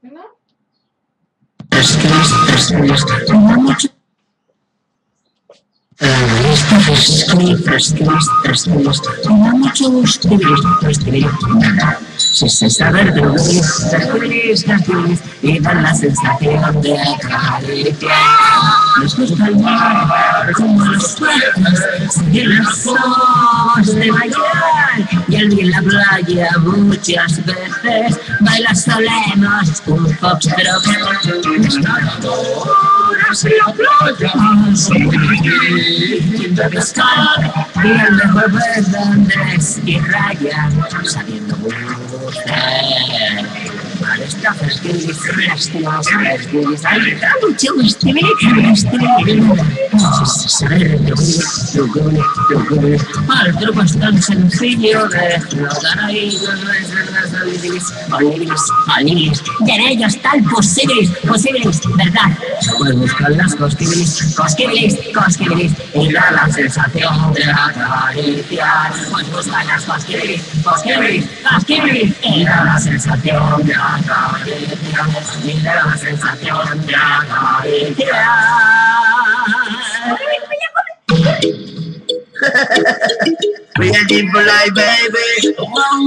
Sin saber de lo que es, y da la sensación de acaricia. Nos gusta el mar, como los sueños, y los ojos de bailar, y el día en la playa muchas veces baila solemos un foxtrot. Horas en la playa, de pescar, y el mejor vez de Andrés y Raya, sabiendo Estafas que las al truco es tan sencillo de explotar ahí y en ellos tal posibles, ¿verdad? Pues buscan las cosquibilis, y da la sensación de acariciar. Pues buscan las cosquibilis, y da la sensación de acariciar. Y da la sensación de acariciar. Ready for life, baby.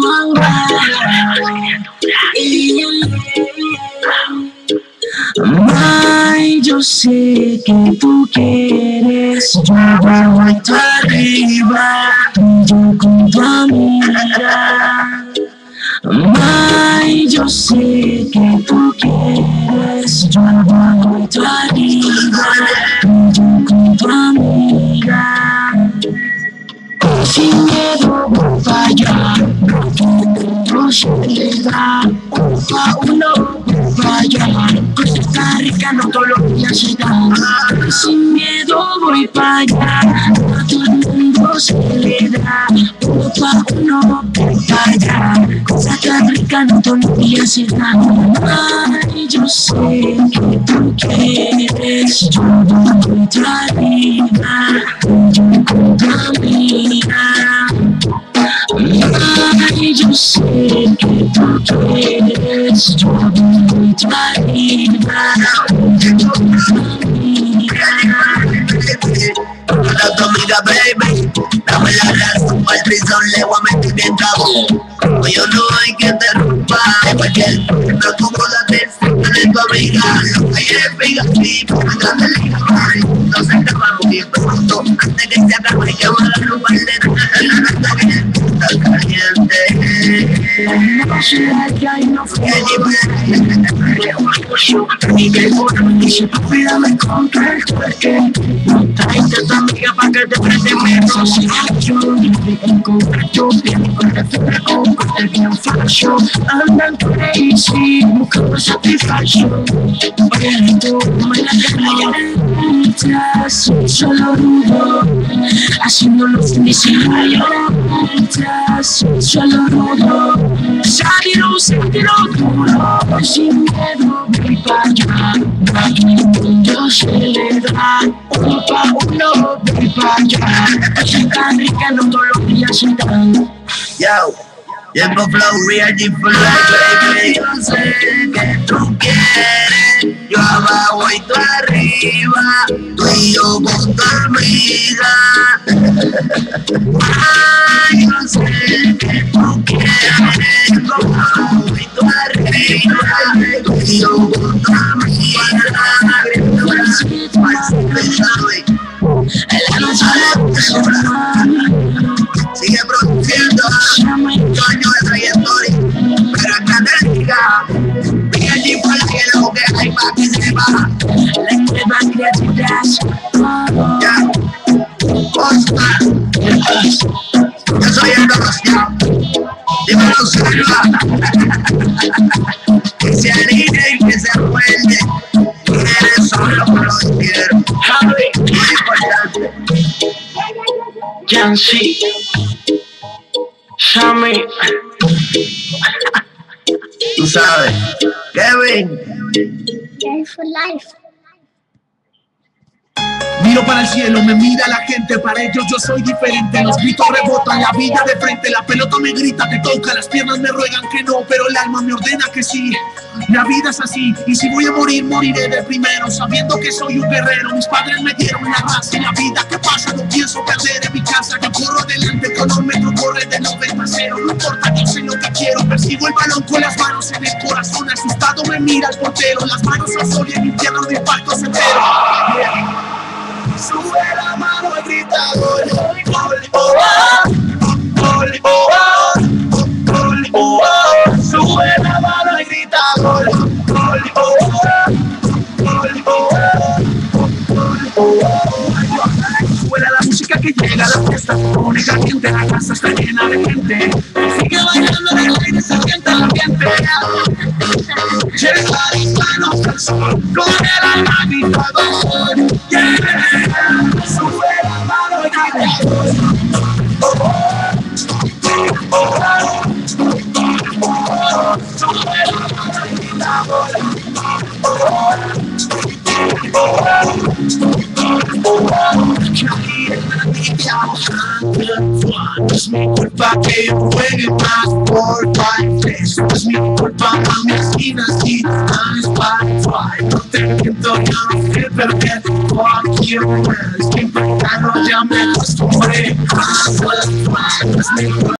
Ay, yo sé que tú quieres, yo voy tu arriba, yo con tu amiga. Ay, yo sé que tú quieres, yo voy tu arriba, yo con tu amiga. Sin miedo voy para allá, no se le da, uno para allá, Costa Rica no todos los días se da. Sin miedo voy para allá, a todo el mundo se le da, uno para allá, Costa Rica no todos los días se da. Ay, yo sé que tú quieres, yo voy tu arriba, yo con tu amiga. Ay, yo sé que tú quieres, yo voy tu arriba, yo con tu amiga. Hola, tu amiga, baby. Dame la razón, al prison le voy a meter bien cabo. Como yo no hay que te rompa, cualquier no tuvo la atención de tu amiga. Ahí es piga, sí, porque grande liga, no se te va muy pronto. Antes que se acabe, que va a robar está caliente. No sé que hay no fue ni que y si tu vida me encontré el cuerque, no traiste a tu amiga pa' que te preste menos. Si yo en concreto, bien con refresco, con el bien falso, andan crazy, buscando satisfacción. Oye, tú me la ganas, solo rudo, haciéndolo felicidad. Solo rudo, sentirlo duro, sin miedo voy para allá, a todo el mundo se le da, uno pa' uno voy para allá, Costa Rica no todos los días se dan. Yo, Yembo Flow, Real G for life, baby. Yo sé que tú quieres, yo abajo y tú arriba, tú y yo con tu amiga. Ay, yo sé que tú quieres, yo abajo y tú arriba, tú y yo con tu amiga. La noche sigue produciendo, 8 años de trayectoria, pero en grande liga. Mira el tipo al cielo que hay más que se baja. la nueva creatividad. Ya, Oscar, yo soy el dos, ya. Dímelo, Silva. Que se alinee y que se acuerde. Que eres solo por los quiero. Muy importante. Jancy, Shami, Tú sabes, Kevin. Life for life. Miro para el cielo, me mira la gente, para ellos yo soy diferente. Los gritos rebotan, la vida de frente, la pelota me grita, te toca, las piernas me ruegan que no, pero el alma me ordena que sí. La vida es así, y si voy a morir, moriré de primero, sabiendo que soy un guerrero. Mis padres me dieron la raza y la vida que pasa no pienso perder. En mi casa yo corro adelante, cronómetro corre de 90-0. No importa, yo sé lo que quiero, persigo el balón con las manos en el corazón. Asustado me mira el portero, las manos al sol y en infierno de impacto entero. Sube la mano y grita gol, gol, oh, oh, gol, oh, oh, gol, oh, oh. Sube la mano y grita gol, gol, oh, oh, gol, oh, oh, gol, oh, oh. Suena la música que llega a la fiesta, pone caliente, la casa está llena de gente. Sigue bailando en el aire, se siente el ambiente. Llega las manos al sol, con el alma grita gol, yeah. Sube la mano y grita gol, oh, oh, oh, oh, oh. Sube la mano y grita gol, oh, oh, oh, oh. Aquí en la vida no es mi culpa que yo juegue más por 5-3. Es mi culpa, mami, así nací. No te miento, yo no sé perder. Fuck you, es que ya me acostumbré. Es mi culpa.